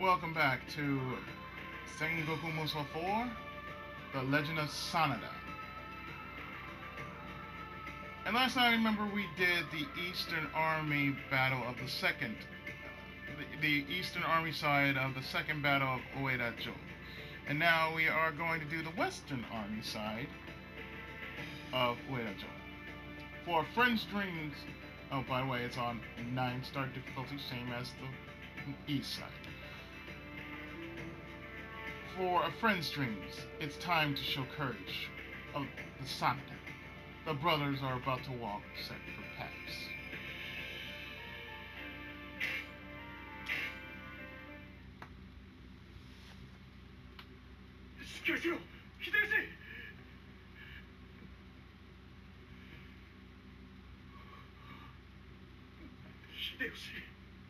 Welcome back to Sengoku Musou 4, The Legend of Sanada. And last time I remember we did the Eastern Army battle of the second, the Eastern Army side of the second battle of Ueda-jo. And now we are going to do the Western Army side of Ueda-jo. For Friend's Dreams, oh by the way, it's on 9-star difficulty, same as the East side. For A Friend's Dreams, it's time to show courage of the Sanada. The brothers are about to walk separate paths. Hideyoshi!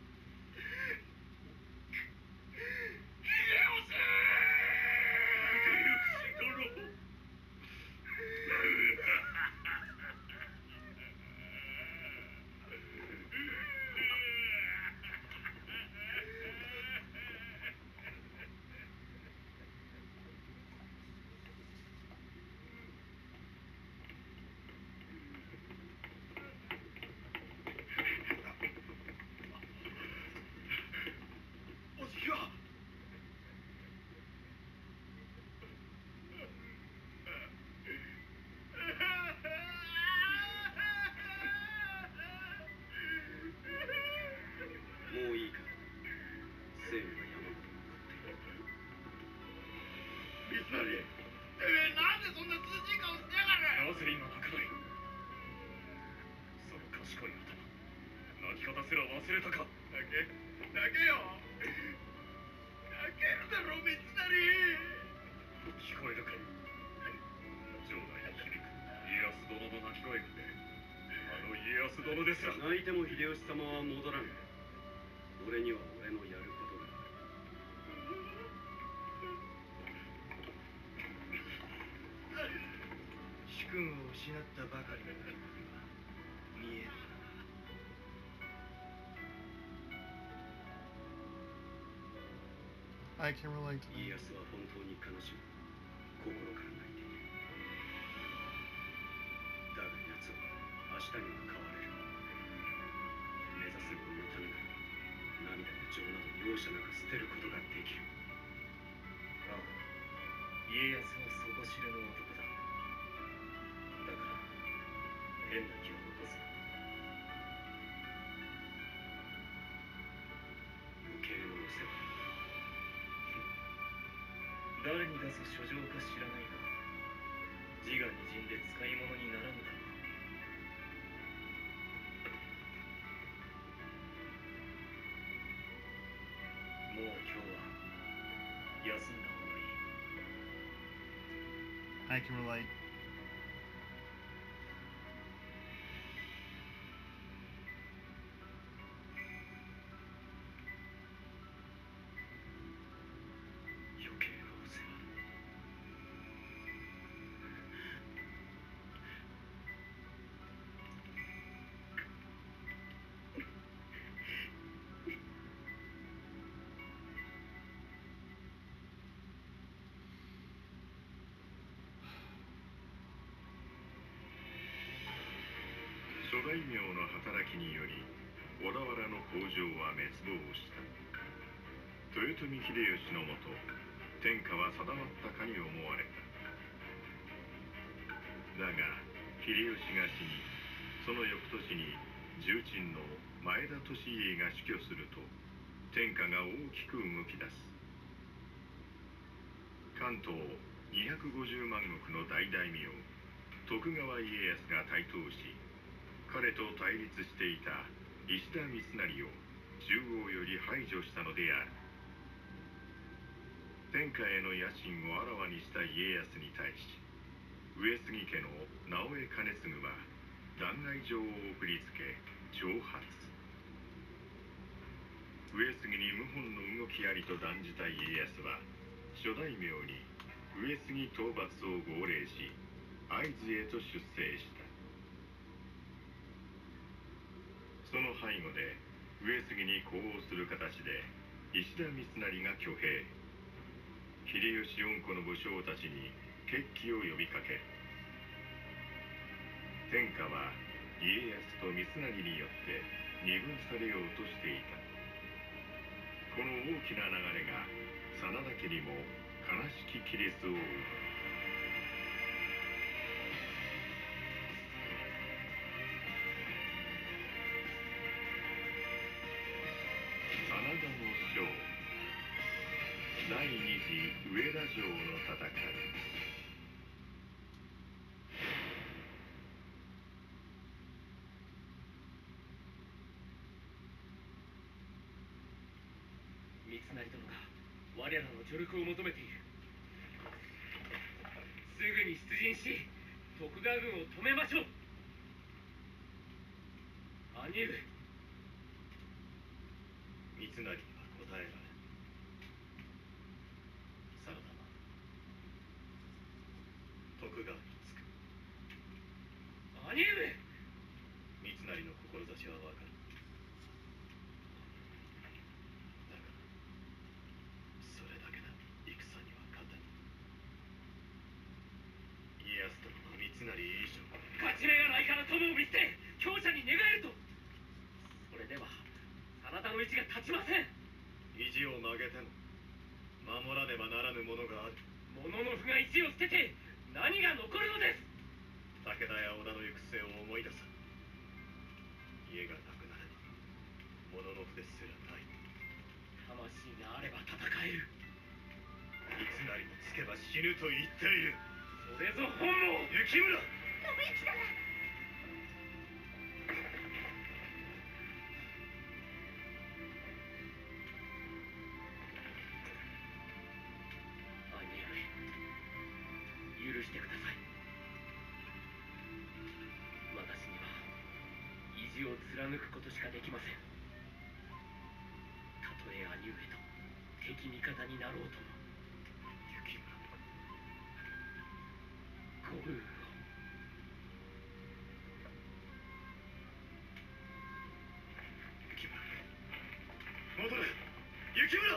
泣いても秀吉様は戻らぬ。俺には俺のやることがある。主君を失ったばかりの俺には見える。 I can relate to that. 家康は本当に悲しむ。心から泣いている。だが奴は明日には変われる。目指す者のためなら涙や情など容赦なく捨てることができる。ああ、家康は底知れぬ男だ。だから変な気を起こすな。余計なお世話。誰に出す書状か知らないが、自我にじんで使い物にならぬだろう。もう今日は休んだ方がいい。 I can relate. 余計なお世話。 諸大名の働きにより小田原の工場は滅亡した。豊臣秀吉のもと天下は定まったかに思われた。だが秀吉が死に、その翌年に重鎮の前田利家が死去すると天下が大きく動き出す。関東250万石の大大名徳川家康が台頭し、彼と対立していた石田三成を中央より排除したのである。天下への野心をあらわにした家康に対し、上杉家の直江兼続は弾劾状を送りつけ挑発。上杉に謀反の動きありと断じた家康は諸大名に上杉討伐を号令し、会津へと出征した。その背後で上杉に呼応する形で石田三成が挙兵。秀吉4個の武将たちに決起を呼びかけ、天下は家康と三成によって二分されようとしていた。この大きな流れが真田家にも悲しき亀裂を生む。真田の将、第二次上田城の戦い。 三成殿が我らの助力を求めている。すぐに出陣し徳川軍を止めましょう。兄上、 三成には答えられん。真田は徳川につく。 兄上、 三成の志は分かる。だがそれだけだ。戦には勝てん。家康殿の三成以上。 勝ち目がないから友を見捨て強者に寝返ると。それでは真田の意地が立ちません。 意地を曲げても守らねばならぬものがある。 物の不が意地を捨てて何が残るのです。 武田や織田の行く末を思い出さ。家がなくなれば物の不ですらない。 魂があれば戦える。 三成もつけば死ぬと言っている。 それぞ本望。 雪村、 信之様。 兄上、許してください。私には意地を貫くことしかできません。たとえ兄上と敵味方になろうとも。 雪村、 ご武運を。 雪村、戻れ。雪村。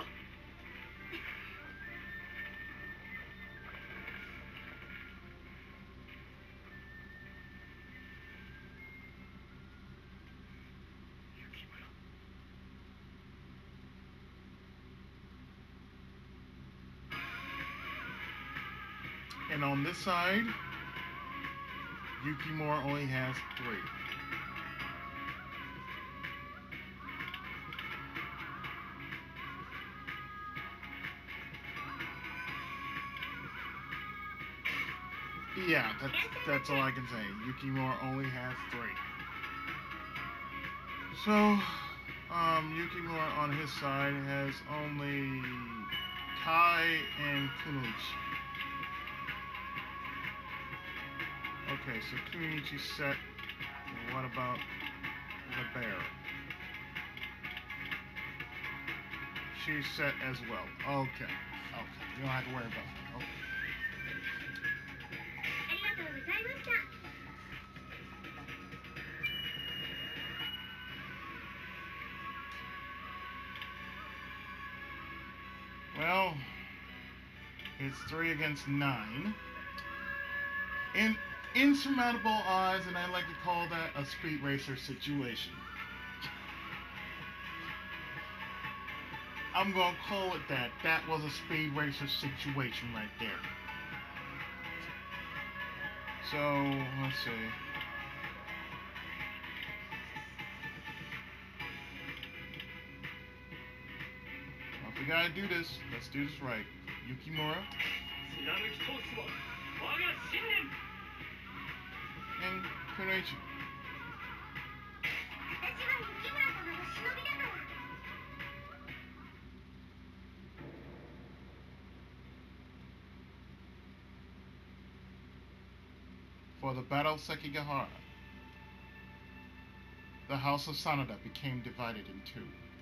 And on this side, Yukimura only has 3. Yeah, that's all I can say. Yukimura only has 3. So, Yukimura on his side has only Kai and Kunoichi. Okay, so Kunoichi's set. What about the bear? She's set as well. Okay. You don't have to worry about that. Okay. ありがとうございました。 Well, it's 3 against 9. In insurmountable odds, and I like to call that a speed racer situation. I'm gonna call it that. That was a speed racer situation right there. So, let's see. Well, if we gotta do this, let's do this right. Yukimura 貫き通すは我が信念。 and Kunoichi. 私は雪村様の忍びだから。 For the Battle of Sekigahara, the House of Sanada became divided in 2.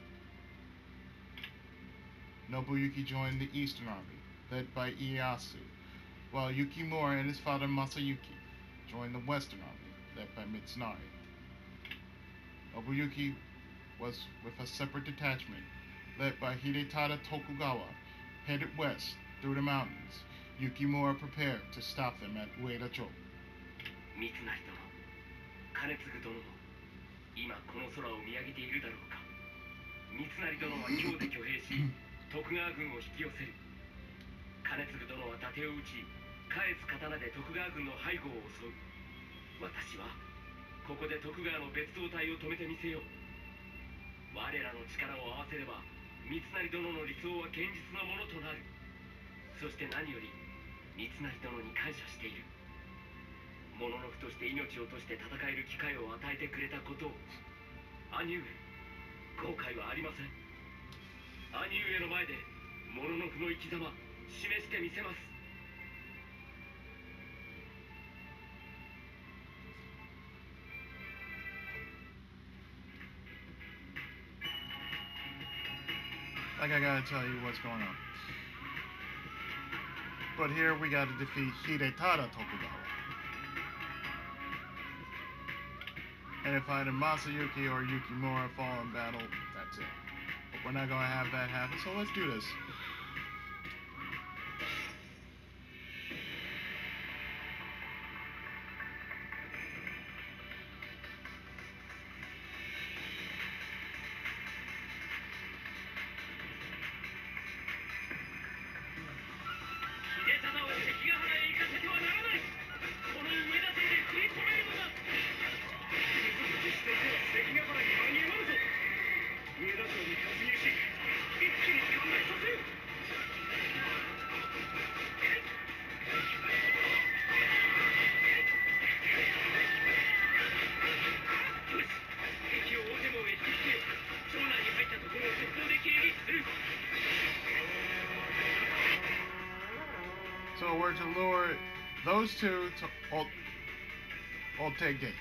Nobuyuki joined the Eastern Army, led by Ieyasu, while Yukimura and his father Masayuki joined the Western Army, led by Mitsunari. Nobuyuki was with a separate detachment led by Hidetada Tokugawa, headed west through the mountains. Yukimura prepared to stop them at Ueda Joe. 三成殿、兼続殿も今この空を見上げているだろうか。三成殿は京で挙兵し、徳川軍を引き寄せる。兼続殿は伊達を撃ち、返す刀で徳川軍の背後を襲う。私はここで徳川の別動隊を止めてみせよう。我らの力を合わせれば三成殿の理想は現実のものとなる。そして何より三成殿に感謝している。物のふとして命を落として戦える機会を与えてくれたことを。兄上、後悔はありません。兄上の前で物のふの生き様示してみせます。 Like I gotta tell you what's going on. But here we gotta defeat Hidetada Tokugawa. And if either Masayuki or Yukimura fall in battle, that's it. But we're not gonna have that happen, so let's do this. So we're to lure those two to Olte Gate.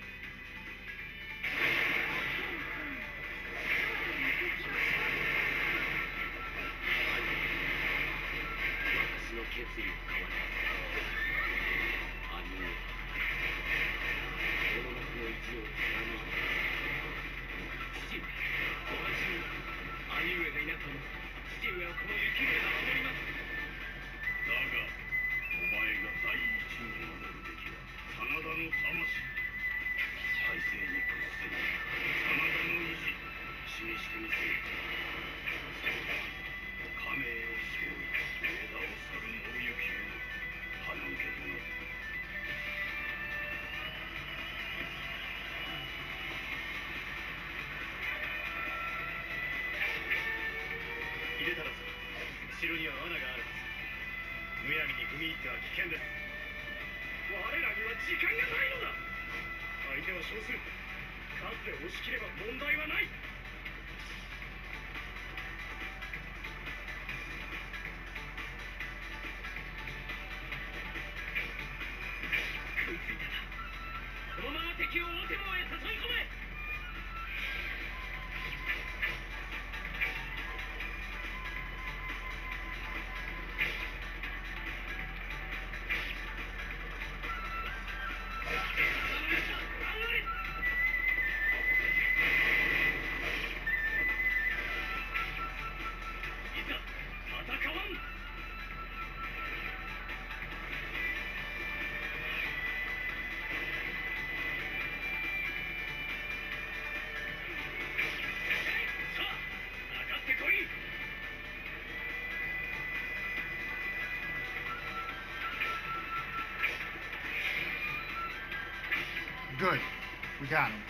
Good. We got him.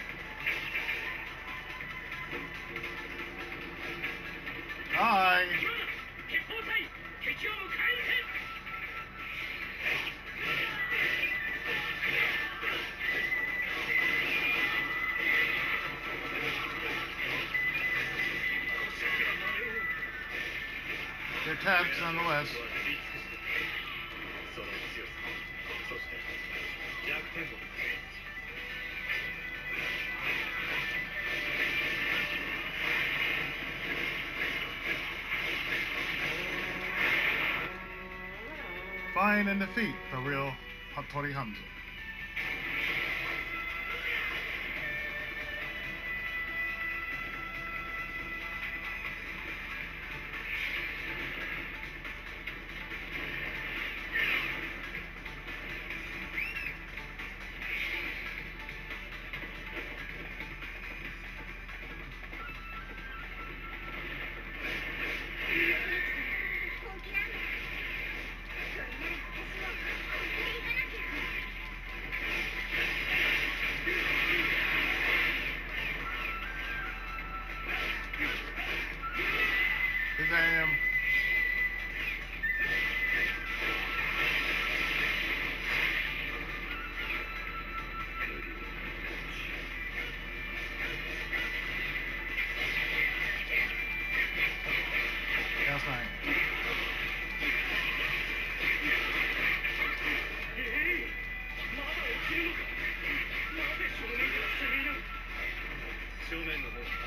Hi. Their tabs nonetheless. Find and defeat the real Hattori Hanzo.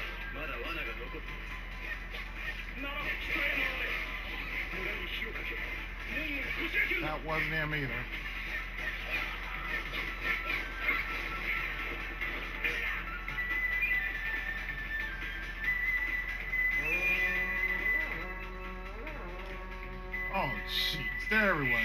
まだ罠が残っていますならば北へ回れ村に火をかけ門をこじ開ける That wasn't him either. Oh, jeez, they're everywhere.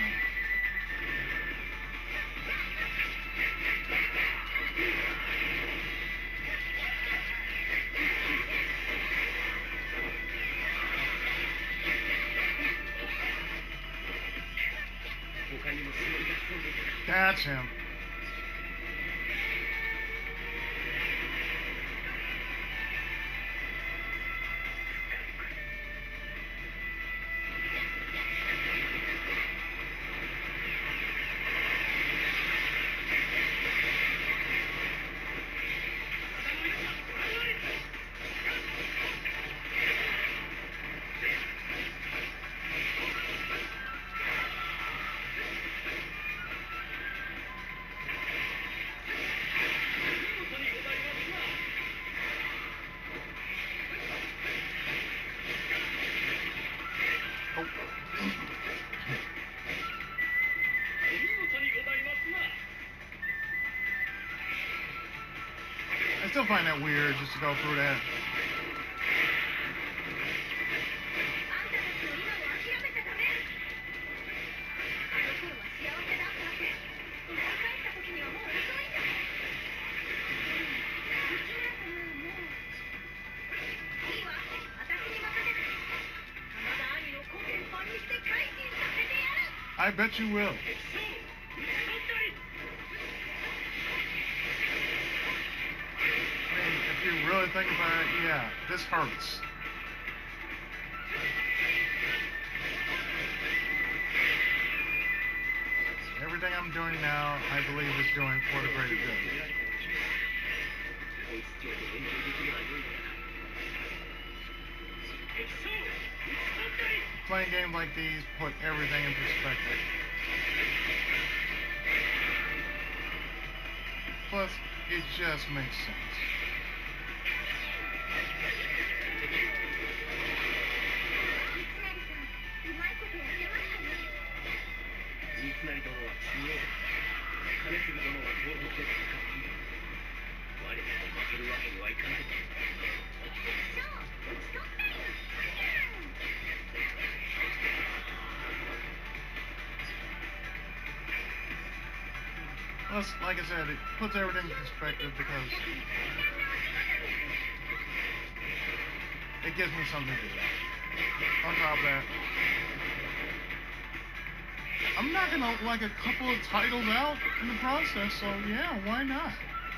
That's him. I still find that weird just to go through that. I bet you will. If you really think about it, yeah, this hurts. Everything I'm doing now, I believe is doing for the greater good. Playing games like these put everything in perspective. Plus, it just makes sense. Plus, like I said, it puts everything in perspective because it gives me something to do. On top of that, I'm knocking out like a couple of titles out in the process, so yeah, why not?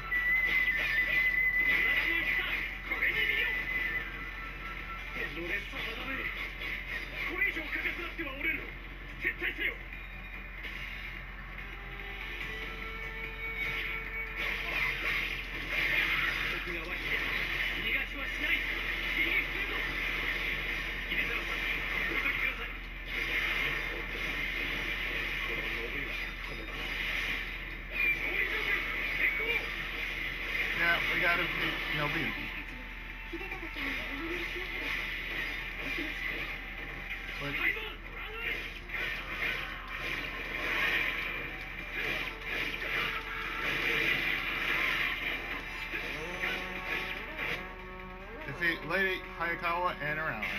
Yeah, we gotta be, beat. But defeat Lady Hayakawa and her allies.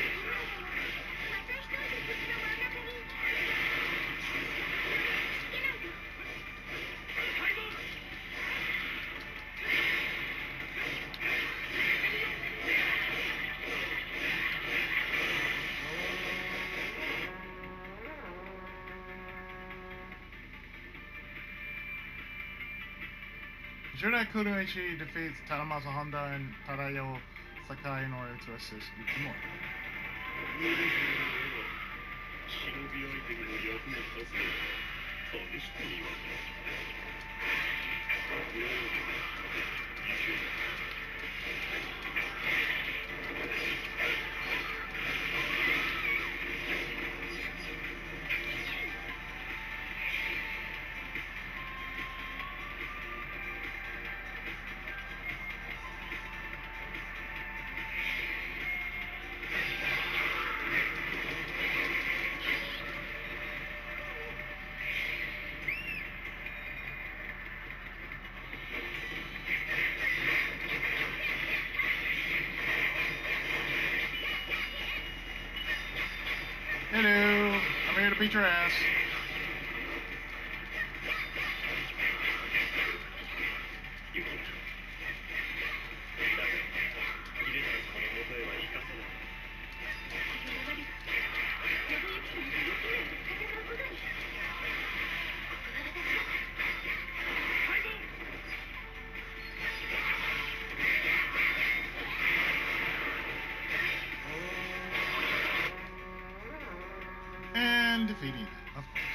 Judai Kunoichi defeats Tadamasa Honda and Tadayo Sakai in order to assist Yukimura. beat your ass. And defeating it, of course.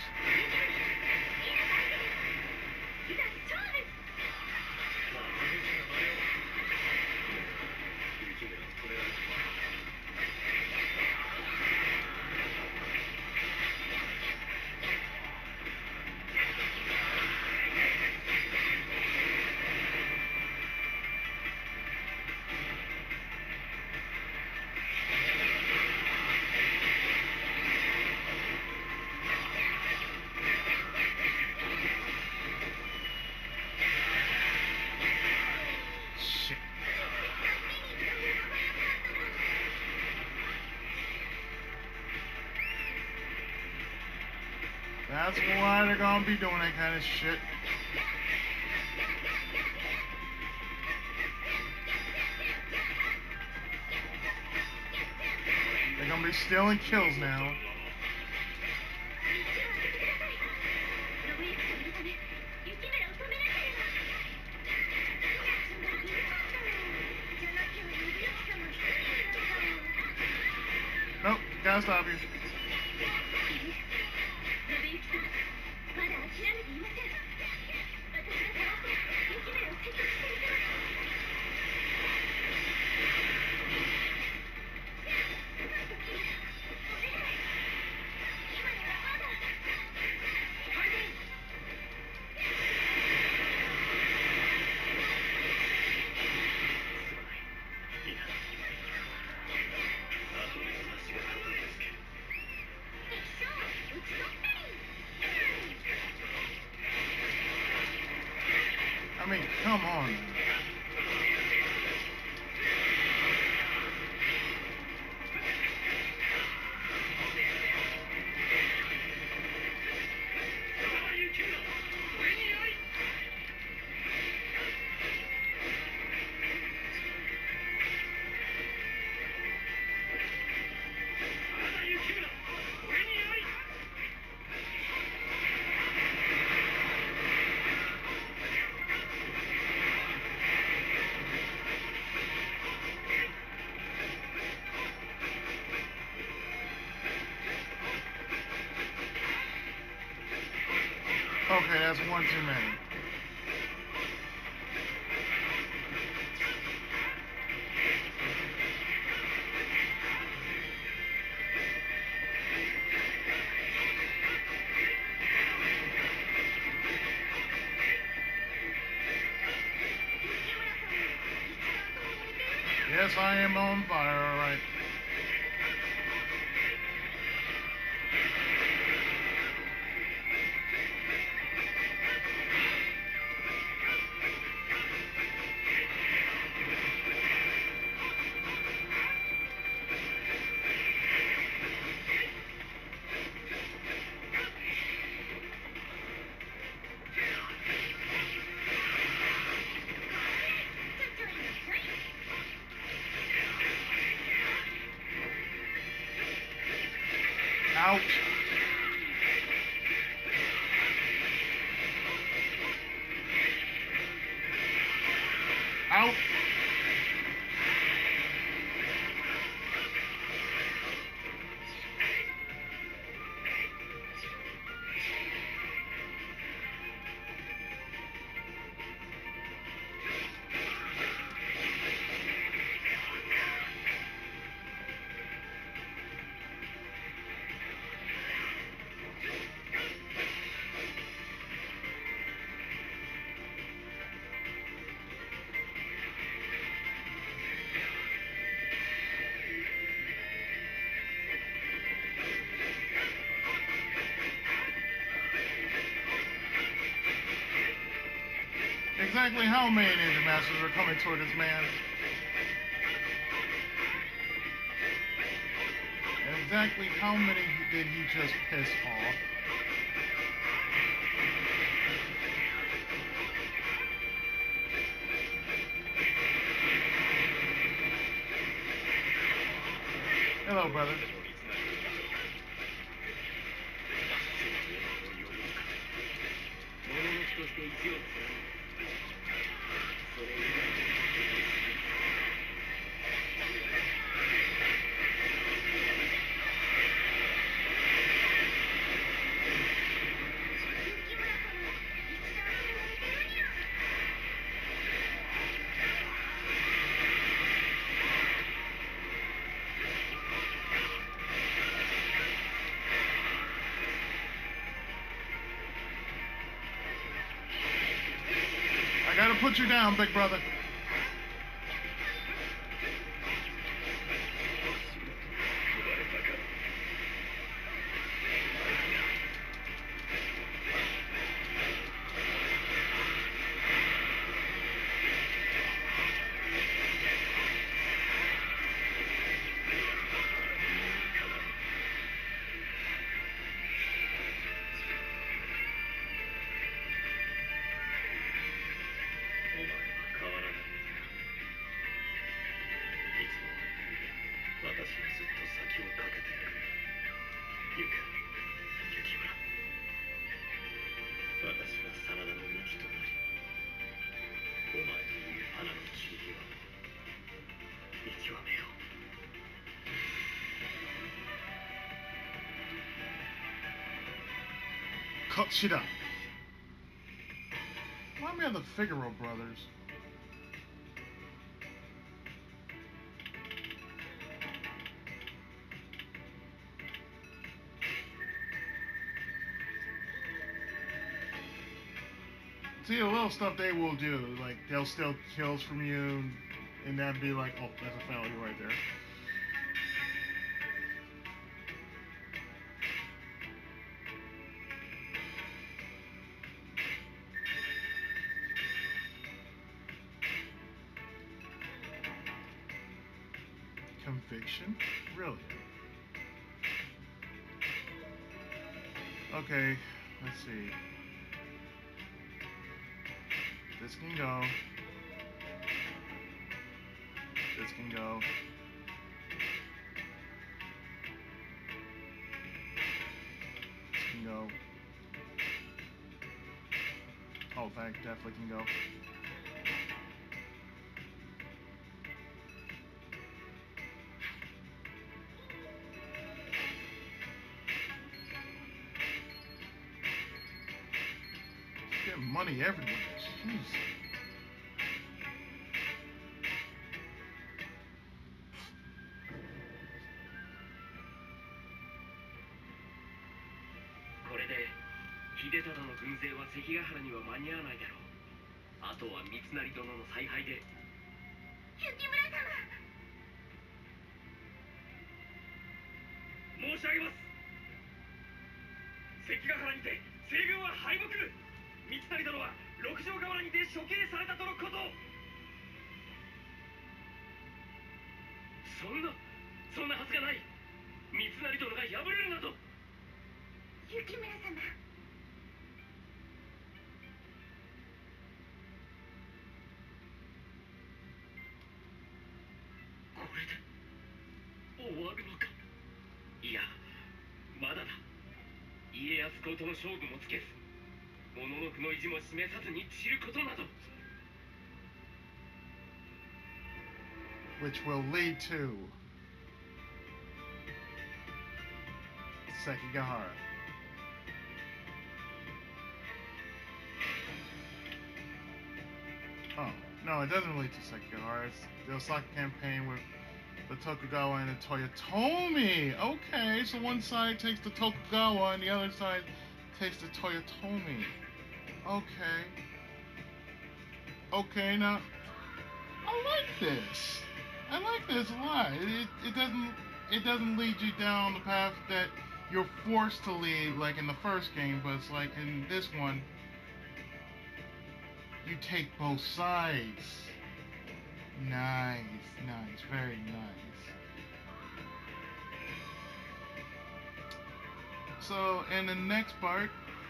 Shit. That's why they're gonna be doing that kind of shit. They're gonna be stealing kills now. Nope, gotta stop you. I mean, come on. Okay, that's one too many. Yes, I am on fire, alright. Ouch. Out. Exactly how many ninja masters are coming toward this man? exactly how many did he just piss off? Hello, brother. 'I gotta put you down, big brother. Shida. Remind me of the Figaro brothers. See, the little stuff they will do, like they'll steal kills from you, and that'd be like, oh, that's a failure right there. Conviction? Really? Okay, let's see. This can go. This can go. This can go. Oh, that definitely can go. Money everywhere. Jeez. Which will lead to Sekigahara. Oh, no, it doesn't lead to Sekigahara. It's the Osaka campaign with the Tokugawa and the Toyotomi. Okay, so one side takes the Tokugawa and the other side takes the Toyotomi. Okay. Okay, now I like this. I like this a lot. It doesn't lead you down the path that you're forced to lead like in the first game, but it's like in this one you take both sides. Nice, nice, very nice. So in the next part,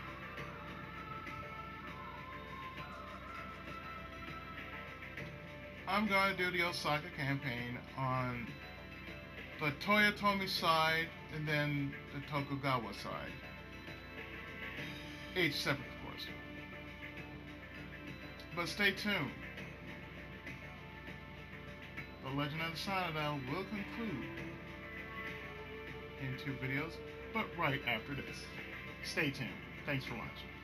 I'm going to do the Osaka campaign on the Toyotomi side and then the Tokugawa side. Each separate, of course. But stay tuned. The Legend of the Citadel will conclude in 2 videos, but right after this. Stay tuned. Thanks for watching.